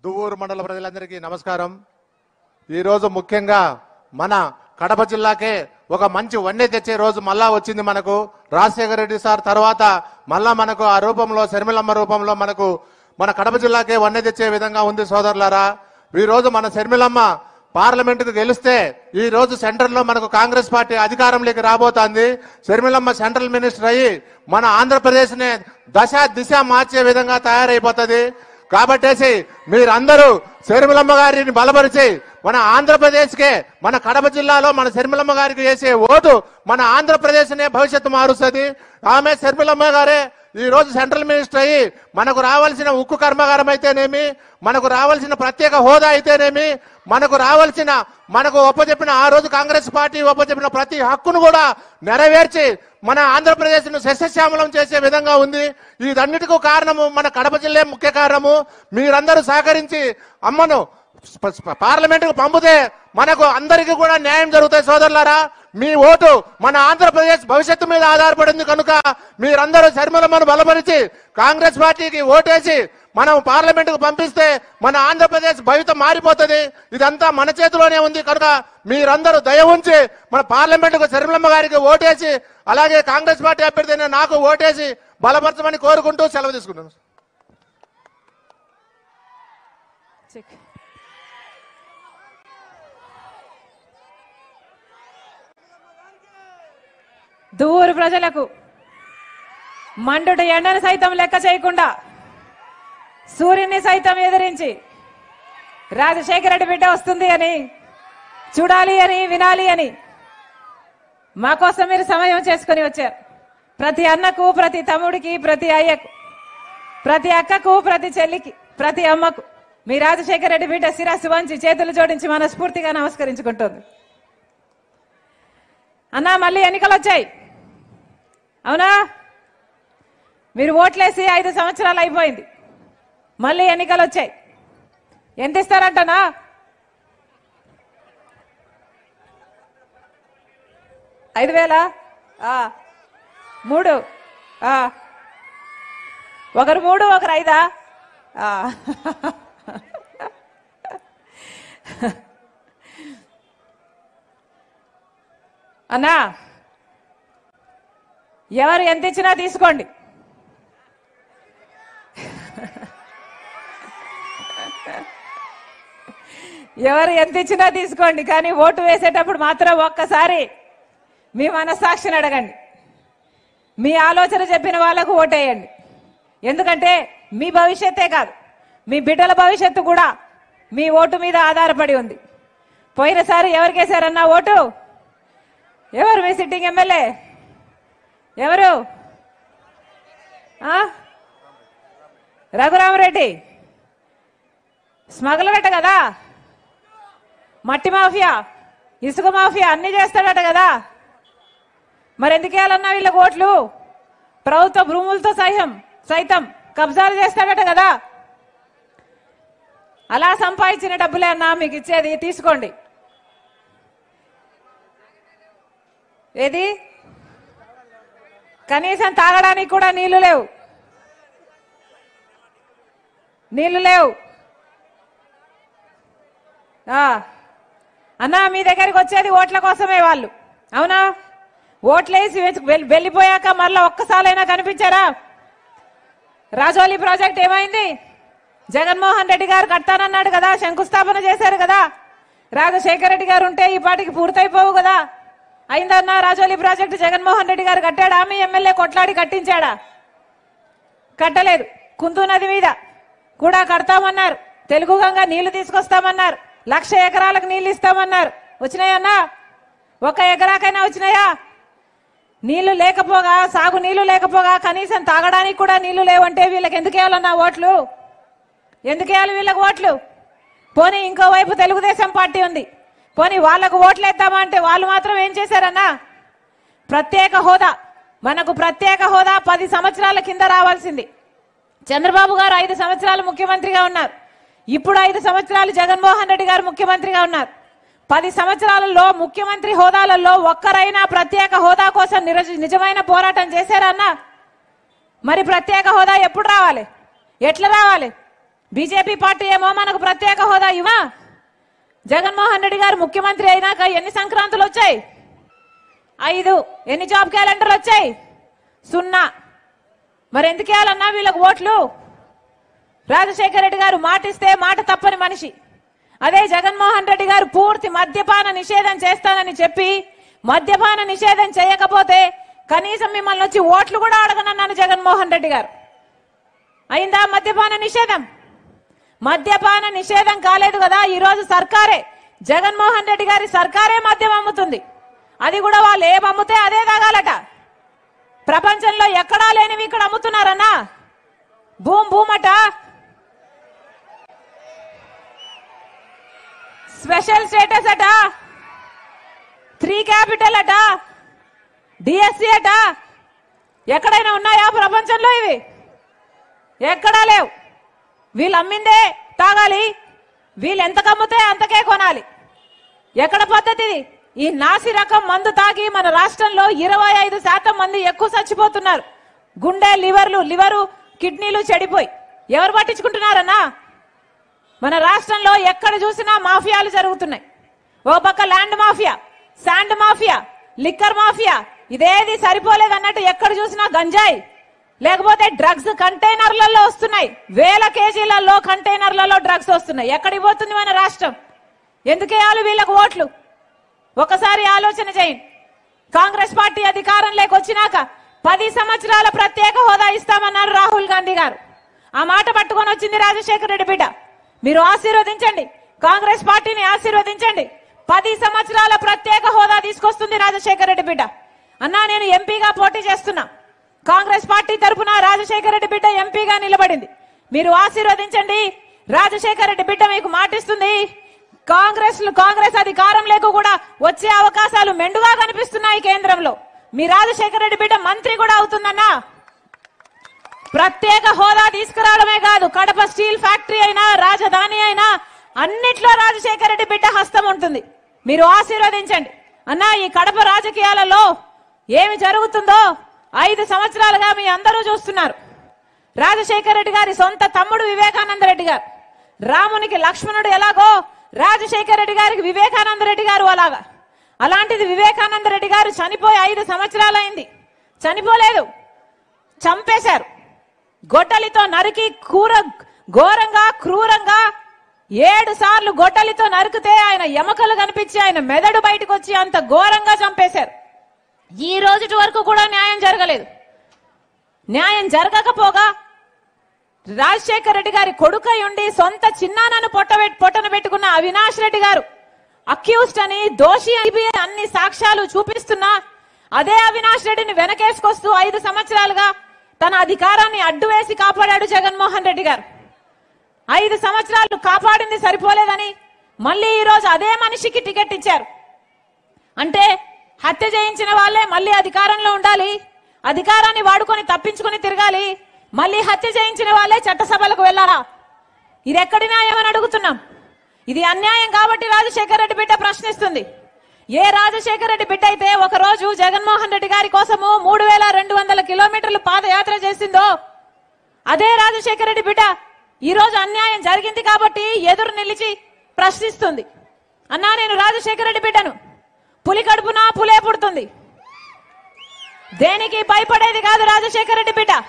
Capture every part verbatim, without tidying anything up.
దువ్వూరు మండల ప్రజలందరికీ నమస్కారం. ఈరోజు ముఖ్యంగా మన కడప జిల్లాకే ఒక మంచి వన్నె తెచ్చే రోజు మళ్ళా వచ్చింది. మనకు రాజశేఖర రెడ్డి సార్ తర్వాత మళ్ళా మనకు ఆ రూపంలో శర్మిలమ్మ రూపంలో మనకు మన కడప జిల్లాకే వన్నె తెచ్చే విధంగా ఉంది సోదరులారా. ఈ రోజు మన శర్మిలమ్మ పార్లమెంటుకు గెలిస్తే ఈ రోజు సెంట్రల్ లో మనకు కాంగ్రెస్ పార్టీ అధికారంలోకి రాబోతోంది. శర్మిలమ్మ సెంట్రల్ మినిస్టర్ అయ్యి మన ఆంధ్రప్రదేశ్ ని దశ దిశ మార్చే విధంగా తయారైపోతుంది. కాబట్టేసి మీరందరూ శర్మిలమ్మ గారిని బలపరిచి మన ఆంధ్రప్రదేశ్ కే మన కడప జిల్లాలో మన శర్మిలమ్మ గారికి వేసే ఓటు మన ఆంధ్రప్రదేశ్ నే భవిష్యత్తు మారుస్తుంది. ఆమె శర్మిలమ్మ గారే ఈ రోజు సెంట్రల్ మినిస్టర్ అయ్యి మనకు రావాల్సిన ఉక్కు కర్మాగారం అయితేనేమి, మనకు రావాల్సిన ప్రత్యేక హోదా అయితేనేమి, మనకు రావాల్సిన మనకు ఒప్పచెప్పిన ఆ రోజు కాంగ్రెస్ పార్టీ ఒప్పచెప్పిన ప్రతి హక్కును కూడా నెరవేర్చి మన ఆంధ్రప్రదేశ్ ను సస్యశ్యామలం చేసే విధంగా ఉంది. ఇదన్నిటికీ కారణము మన కడప జిల్లా ముఖ్య కారణము. మీరందరూ సహకరించి అమ్మను పార్లమెంటుకు పంపితే మనకు అందరికీ కూడా న్యాయం జరుగుతాయి సోదరులారా. మీ ఓటు మన ఆంధ్రప్రదేశ్ భవిష్యత్తు మీద ఆధారపడింది కనుక మీరందరూ శర్మిలమ్మను బలపరిచి కాంగ్రెస్ పార్టీకి ఓటేసి మనం పార్లమెంటుకు పంపిస్తే మన ఆంధ్రప్రదేశ్ భవితం మారిపోతుంది. ఇదంతా మన చేతిలోనే ఉంది కనుక మీరందరూ దయ ఉంచి మన పార్లమెంటుకు శర్మిలమ్మ గారికి ఓటేసి అలాగే కాంగ్రెస్ పార్టీ అభ్యర్థి నాకు ఓటేసి బలపరచమని కోరుకుంటూ సెలవు తీసుకున్నాను. దువ్వూరు ప్రజలకు మండుట ఎండను సైతం లెక్క చేయకుండా సూర్యుని సైతం ఎదిరించి రాజశేఖర రెడ్డి బిడ్డ వస్తుంది అని చూడాలి అని వినాలి అని మా కోసం మీరు సమయం చేసుకుని వచ్చారు. ప్రతి అన్నకు, ప్రతి తమ్ముడికి, ప్రతి అయ్యకు, ప్రతి అక్కకు, ప్రతి చెల్లికి, ప్రతి అమ్మకు మీ రాజశేఖర రెడ్డి బిడ్డ శిరస్సు వంచి చేతులు జోడించి మనస్ఫూర్తిగా నమస్కరించుకుంటుంది. అన్నా మళ్ళీ ఎన్నికలు వచ్చాయి అవునా? మీరు ఓట్లేసి ఐదు సంవత్సరాలు అయిపోయింది, మళ్ళీ ఎన్నికలు వచ్చాయి. ఎంత ఇస్తారంటనా? ఐదు వేల మూడు ఒకరు మూడు ఒకరు ఐదా? అన్నా ఎవరు ఎంత ఇచ్చినా తీసుకోండి. ఎవరు ఎంత ఇచ్చినా తీసుకోండి, కానీ ఓటు వేసేటప్పుడు మాత్రం ఒక్కసారి మీ మనస్సాక్షిని అడగండి. మీ ఆలోచన చెప్పిన వాళ్ళకు ఓటేయండి. ఎందుకంటే మీ భవిష్యత్తే కాదు, మీ బిడ్డల భవిష్యత్తు కూడా మీ ఓటు మీద ఆధారపడి ఉంది. పోయినసారి ఎవరికి వేశారన్నా ఓటు? ఎవరు మీ సిట్టింగ్ ఎమ్మెల్యే? ఎవరు? రఘురామరెడ్డి స్మగ్లరట కదా, మట్టి మాఫియా, ఇసుక మాఫియా అన్ని చేస్తాడట కదా. మరి ఎందుకు వేయాలన్నా వీళ్ళకి ఓట్లు? ప్రభుత్వ భూములతో సైతం సైతం కబ్జాలు చేస్తాడట కదా. అలా సంపాదించిన డబ్బులే అన్నా మీకు ఇచ్చేది, తీసుకోండి. ఏది కనీసం తాగడానికి కూడా నీళ్లు లేవు, నీళ్లు లేవు. అన్నా మీ దగ్గరికి వచ్చేది ఓట్ల కోసమే వాళ్ళు, అవునా? ఓట్లేసి వెళ్ళిపోయాక మళ్ళా ఒక్కసారైనా కనిపించారా? రాజోలి ప్రాజెక్ట్ ఏమైంది? జగన్మోహన్ రెడ్డి గారు కడతానన్నాడు కదా, శంకుస్థాపన చేశారు కదా. రాజశేఖర రెడ్డి గారు ఉంటే ఈ పాటికి పూర్తయిపోవు కదా. అయిందన్నా రాజోలి ప్రాజెక్టు జగన్మోహన్ రెడ్డి గారు కట్టాడా? మీ ఎమ్మెల్యే కొట్లాడి కట్టించాడా? కట్టలేదు. కుందు నది మీద కూడా కడతామన్నారు, తెలుగు గంగ నీళ్లు తీసుకొస్తామన్నారు, లక్ష ఎకరాలకు నీళ్లు ఇస్తామన్నారు. వచ్చినాయన్నా? ఒక ఎకరాకైనా వచ్చినాయా? నీళ్లు లేకపోగా, సాగు నీళ్లు లేకపోగా కనీసం తాగడానికి కూడా నీళ్లు లేవంటే వీళ్ళకి ఎందుకు వేయాలన్నా ఓట్లు? ఎందుకు వేయాలి వీళ్ళకి ఓట్లు? పోనీ ఇంకోవైపు తెలుగుదేశం పార్టీ ఉంది, పోనీ వాళ్లకు ఓట్లు వేద్దామా అంటే వాళ్ళు మాత్రం ఏం చేశారన్నా? ప్రత్యేక హోదా, మనకు ప్రత్యేక హోదా పది సంవత్సరాల కింద రావాల్సింది. చంద్రబాబు గారు ఐదు సంవత్సరాలు ముఖ్యమంత్రిగా ఉన్నారు, ఇప్పుడు ఐదు సంవత్సరాలు జగన్మోహన్ రెడ్డి గారు ముఖ్యమంత్రిగా ఉన్నారు. పది సంవత్సరాలలో ముఖ్యమంత్రి హోదాలలో ఒక్కరైనా ప్రత్యేక హోదా కోసం నిజమైన పోరాటం చేశారన్నా? మరి ప్రత్యేక హోదా ఎప్పుడు రావాలి? ఎట్లా రావాలి? బీజేపీ పార్టీ ఏమో మనకు ప్రత్యేక హోదా ఇవ్వా. జగన్మోహన్ రెడ్డి గారు ముఖ్యమంత్రి అయినాక ఎన్ని సంక్రాంతులు వచ్చాయి? ఐదు. ఎన్ని జాబ్ క్యాలెండర్లు వచ్చాయి? సున్నా. మరి ఎందుకు వేయాలన్నా వీళ్ళకు ఓట్లు? రాజశేఖర రెడ్డి గారు మాట ఇస్తే మాట తప్పని మనిషి. అదే జగన్మోహన్ రెడ్డి గారు పూర్తి మద్యపాన నిషేధం చేస్తానని చెప్పి మద్యపాన నిషేధం చేయకపోతే కనీసం మిమ్మల్ని వచ్చి ఓట్లు కూడా అడగనన్నాను జగన్మోహన్ రెడ్డి గారు. అయిందా మద్యపాన నిషేధం? మద్యపాన నిషేధం కాలేదు కదా. ఈ రోజు సర్కారే, జగన్మోహన్ రెడ్డి గారి సర్కారే మద్యం అమ్ముతుంది. అది కూడా వాళ్ళు ఏం అమ్ముతే అదే తాగాలట. ప్రపంచంలో ఎక్కడా లేనివి ఇక్కడ అమ్ముతున్నారన్నా. భూమ్ భూమట, స్పెషల్ స్టేటస్ అట, త్రీ క్యాపిటల్ అట, డిఎస్సి అట. ఎక్కడైనా ఉన్నాయా ప్రపంచంలో ఇవి? ఎక్కడా లేవు. వీళ్ళు అమ్మిందే తాగాలి, వీళ్ళు ఎంత కమ్ముతే అంతకే కొనాలి. ఎక్కడ పద్ధతి? ఈ నాసి రకం మందు తాగి మన రాష్ట్రంలో ఇరవై ఐదు శాతం మంది ఎక్కువ చచ్చిపోతున్నారు. గుండె, లివర్లు లివరు కిడ్నీలు చెడిపోయి ఎవరు పట్టించుకుంటున్నారన్నా? మన రాష్ట్రంలో ఎక్కడ చూసినా మాఫియాలు జరుగుతున్నాయి. ఓ పక్క land mafia, sand mafia, liquor mafia. ఇదేది సరిపోలేదన్నట్టు ఎక్కడ చూసినా గంజాయి, లేకపోతే డ్రగ్స్ కంటైనర్లలో వస్తున్నాయి. వేల కేజీలలో కంటైనర్లలో డ్రగ్స్ వస్తున్నాయి. ఎక్కడికి పోతుంది మన రాష్ట్రం? ఎందుకేయాలి వీళ్ళకు ఓట్లు? ఒకసారి ఆలోచన చేయండి. కాంగ్రెస్ పార్టీ అధికారంలోకి వచ్చినాక పది సంవత్సరాల ప్రత్యేక హోదా ఇస్తామన్నారు రాహుల్ గాంధీ గారు. ఆ మాట పట్టుకొని వచ్చింది రాజశేఖర రెడ్డి బిడ్డ. మీరు ఆశీర్వదించండి, కాంగ్రెస్ పార్టీని ఆశీర్వదించండి. పది సంవత్సరాల ప్రత్యేక హోదా తీసుకొస్తుంది రాజశేఖర రెడ్డి బిడ్డ. అన్నా నేను ఎంపీగా పోటీ చేస్తున్నా, కాంగ్రెస్ పార్టీ తరఫున రాజశేఖర రెడ్డి బిడ్డ ఎంపీగా నిలబడింది. మీరు ఆశీర్వదించండి. రాజశేఖర రెడ్డి బిడ్డ మీకు మాటిస్తుంది. కాంగ్రెస్ కాంగ్రెస్ అధికారంలోకి కూడా వచ్చే అవకాశాలు మెండుగా కనిపిస్తున్నాయి కేంద్రంలో. మీ రాజశేఖర రెడ్డి బిడ్డ మంత్రి కూడా అవుతుందన్నా. ప్రత్యేక హోదా తీసుకురావడమే కాదు, కడప స్టీల్ ఫ్యాక్టరీ అయినా, రాజధాని అయినా అన్నిట్లో రాజశేఖర రెడ్డి బిడ్డ హస్తం ఉంటుంది. మీరు ఆశీర్వదించండి అన్నా. ఈ కడప రాజకీయాలలో ఏమి జరుగుతుందో ఐదు సంవత్సరాలుగా మీ అందరూ చూస్తున్నారు. రాజశేఖర రెడ్డి గారి సొంత తమ్ముడు వివేకానంద రెడ్డి గారు, రామునికి లక్ష్మణుడు ఎలాగో రాజశేఖర రెడ్డి గారికి వివేకానంద రెడ్డి గారు అలాగా. అలాంటిది వివేకానంద రెడ్డి గారు చనిపోయి ఐదు సంవత్సరాలైంది. చనిపోలేదు, చంపేశారు. గొడ్డలితో నరికి కూర ఘోరంగా క్రూరంగా ఏడు సార్లు గొడ్డలితో నరికితే ఆయన ఎముకలు కనిపించి ఆయన మెదడు బయటకు వచ్చి అంత ఘోరంగా చంపేశారు. ఈ రోజు వరకు కూడా న్యాయం జరగలేదు. న్యాయం జరగకపోగా రాజశేఖర రెడ్డి గారి కొడుకై ఉండి సొంత చిన్నానను పొట్ట పొట్టన పెట్టుకున్న అవినాష్ రెడ్డి గారు అక్యూస్డ్ అని, దోషి అని అన్ని సాక్ష్యాలు చూపిస్తున్నా అదే అవినాష్ రెడ్డిని వెనకేసుకొస్తూ ఐదు సంవత్సరాలుగా తన అధికారాన్ని అడ్డు వేసి కాపాడాడు జగన్మోహన్ రెడ్డి గారు. ఐదు సంవత్సరాలు కాపాడింది సరిపోలేదని మళ్ళీ ఈ రోజు అదే మనిషికి టికెట్ ఇచ్చారు. అంటే హత్య చేయించిన వాళ్ళే మళ్ళీ అధికారంలో ఉండాలి, అధికారాన్ని వాడుకొని తప్పించుకొని తిరగాలి, మళ్ళీ హత్య చేయించిన వాళ్ళే చట్టసభలకు వెళ్లాలా? ఇది ఎక్కడి న్యాయం అని అడుగుతున్నాం. ఇది అన్యాయం కాబట్టి రాజశేఖర రెడ్డి బిడ్డ ప్రశ్నిస్తుంది. ఏ రాజశేఖర రెడ్డి బిడ్డ అయితే ఒక రోజు జగన్మోహన్ రెడ్డి గారి కోసము మూడు వేల రెండు వందల కిలోమీటర్లు పాదయాత్ర చేసిందో అదే రాజశేఖర రెడ్డి బిడ్డ ఈ రోజు అన్యాయం జరిగింది కాబట్టి ఎదురు నిలిచి ప్రశ్నిస్తుంది. అన్నా నేను రాజశేఖర రెడ్డి బిడ్డను, పులి కడుపునా పులే పుడుతుంది, దేనికి భయపడేది కాదు రాజశేఖర రెడ్డి బిడ్డ.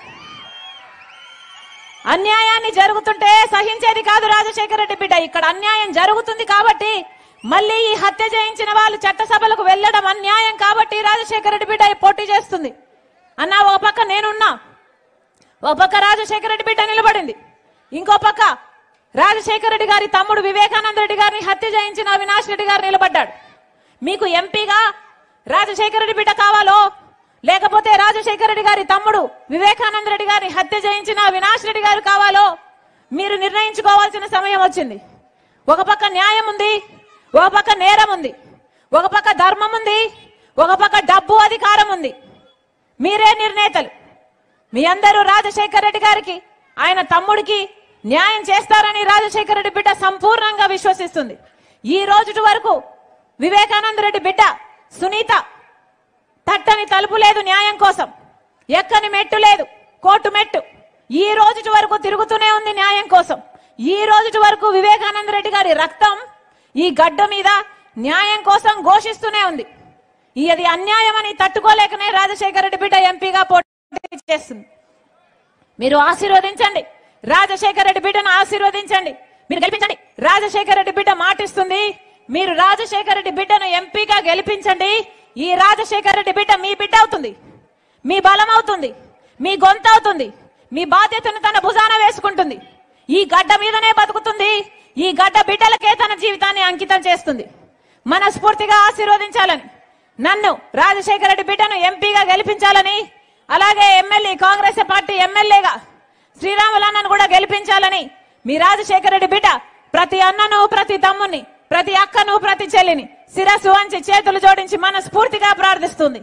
అన్యాయాన్ని జరుగుతుంటే సహించేది కాదు రాజశేఖర రెడ్డి బిడ్డ. ఇక్కడ అన్యాయం జరుగుతుంది కాబట్టి మళ్ళీ ఈ హత్య చేయించిన వాళ్ళు చట్టసభలకు వెళ్లడం అన్యాయం కాబట్టి రాజశేఖర రెడ్డి బిడ్డ పోటీ చేస్తుంది. అన్నా ఓ పక్క నేనున్నా, ఓ పక్క రాజశేఖర రెడ్డి బిడ్డ నిలబడింది, ఇంకో పక్క రాజశేఖర రెడ్డి గారి తమ్ముడు వివేకానంద రెడ్డి గారిని హత్య చేయించిన అవినాష్ రెడ్డి గారు నిలబడ్డాడు. మీకు ఎంపీగా రాజశేఖర రెడ్డి బిడ్డ కావాలో లేకపోతే రాజశేఖర రెడ్డి గారి తమ్ముడు వివేకానంద రెడ్డి గారిని హత్య చేయించిన అవినాష్ రెడ్డి గారు కావాలో మీరు నిర్ణయించుకోవాల్సిన సమయం వచ్చింది. ఒక పక్క న్యాయం ఉంది, ఒక పక్క నేరం ఉంది, ఒక పక్క ధర్మం ఉంది, ఒక పక్క డబ్బు అధికారం ఉంది. మీరే నిర్ణేతలు. మీ అందరూ రాజశేఖర రెడ్డి గారికి ఆయన తమ్ముడికి న్యాయం చేస్తారని రాజశేఖర రెడ్డి బిడ్డ సంపూర్ణంగా విశ్వసిస్తుంది. ఈ రోజు వరకు వివేకానంద రెడ్డి బిడ్డ సునీత తట్టని తలుపు లేదు న్యాయం కోసం, ఎక్కని మెట్టు లేదు కోర్టు మెట్టు. ఈ రోజు వరకు తిరుగుతూనే ఉంది న్యాయం కోసం. ఈ రోజు వరకు వివేకానంద రెడ్డి గారి రక్తం ఈ గడ్డ మీద న్యాయం కోసం ఘోషిస్తూనే ఉంది. ఇది అన్యాయం అని తట్టుకోలేకనే రాజశేఖర రెడ్డి బిడ్డ ఎంపీగా పోటీ చేస్తుంది. మీరు ఆశీర్వదించండి, రాజశేఖర రెడ్డి బిడ్డను ఆశీర్వదించండి, మీరు గెలిపించండి. రాజశేఖర రెడ్డి బిడ్డ మాటిస్తుంది, మీరు రాజశేఖర రెడ్డి బిడ్డను ఎంపీగా గెలిపించండి. ఈ రాజశేఖర రెడ్డి బిడ్డ మీ బిడ్డ అవుతుంది, మీ బలం అవుతుంది, మీ గొంతు అవుతుంది, మీ బాధ్యతను తన భుజాన వేసుకుంటుంది. ఈ గడ్డ మీదనే బతుకుతుంది, ఈ గడ్డ బిడ్డలకే తన జీవితాన్ని అంకితం చేస్తుంది. మనస్ఫూర్తిగా ఆశీర్వదించాలని, నన్ను రాజశేఖర రెడ్డి బిడ్డను ఎంపీగా గెలిపించాలని, అలాగే ఎమ్మెల్యే కాంగ్రెస్ పార్టీ ఎమ్మెల్యేగా శ్రీరాములన్నను కూడా గెలిపించాలని మీ రాజశేఖర రెడ్డి బిడ్డ ప్రతి అన్నను, ప్రతి తమ్ముని, ప్రతి అక్కను, ప్రతి చెల్లిని శిరస్సు వంచి చేతులు జోడించి మనస్ఫూర్తిగా ప్రార్థిస్తుంది.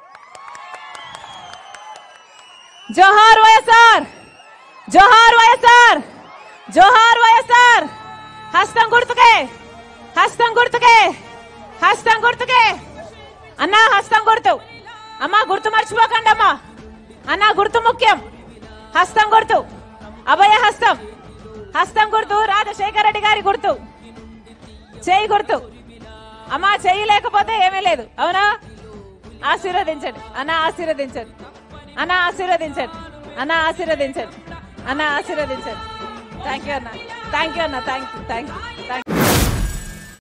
జోహార్ వైఎస్ఆర్, జోహార్ వైఎస్ఆర్, జోహార్ వైఎస్ఆర్. హస్తం గుర్తుకే, హస్తం గుర్తుకే, హస్తం గుర్తుకే. అన్నా హస్తం గుర్తు, అమ్మా గుర్తు మర్చిపోకండి అమ్మా. అన్నా గుర్తు ముఖ్యం, హస్తం గుర్తు, అభయ హస్తం, హస్తం గుర్తు రాజశేఖర రెడ్డి గారి గుర్తు, చేయి గుర్తు. అమ్మా చెయ్యి లేకపోతే ఏమీ లేదు, అవునా? ఆశీర్వదించండి అన్న, ఆశీర్వదించండి అన్న, ఆశీర్వదించండి అన్న, ఆశీర్వదించండి అన్న, ఆశీర్వదించండి. థ్యాంక్ యూ అన్న, థ్యాంక్ యూ అన్న, thank you, thank you, thank you.